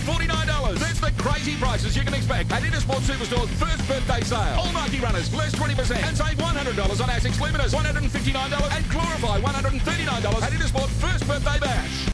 $49. That's the crazy prices you can expect at Intersport Superstore's first birthday sale. All Nike runners, less 20% and save $100 on Asics Luminous, $159 and Glorify $139 at Intersport first birthday bash.